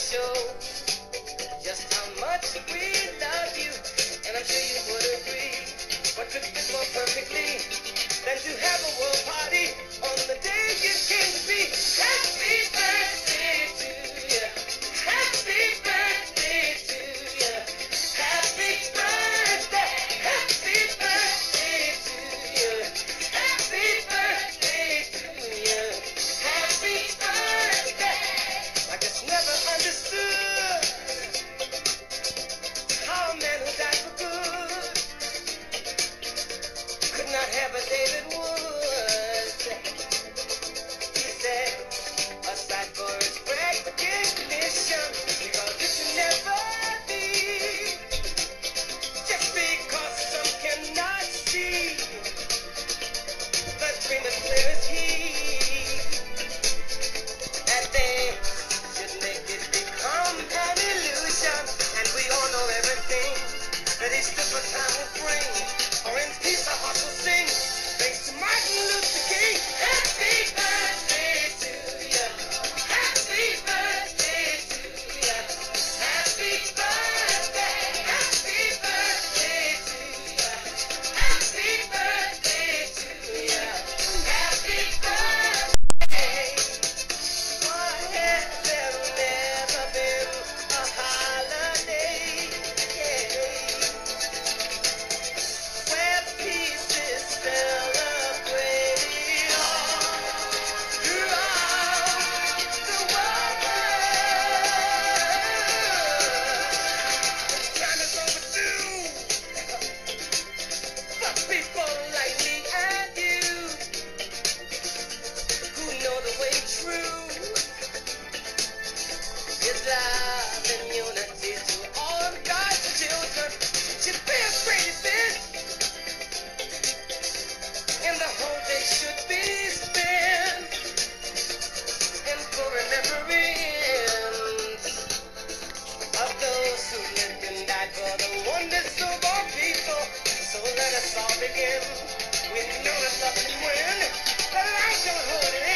show just how much we love you, and I'm sure you would agree. What could fit more perfectly than to have a world party on the day you came to be? Happy birthday to you. Happy birthday to you. Happy birthday. Happy birthday to you. Happy birthday to you. Happy birthday. I just never understood how a man who died for good could not have a David Wood. He said, aside for his recognition, because it can never be. Just because some cannot see the dream as clear as he, that they should make it become an illusion. And we all know everything that each different time will bring. Or in peace our hearts will sing. Thanks to Martin Luther King. Happy birthday to you. Happy birthday to you. Happy birthday. Happy birthday to you. Happy birthday to you. Happy birthday. Why has there never been a holiday? Where peace is celebrated all throughout the world. Time is overdue for people like me and you who know the way true is love and unity to all of God's children. Should be a great event, and the whole day should be spent in full remembrance of those who lived and died for the oneness of all people. So let us all begin. We know that love can win. The light don't hold it.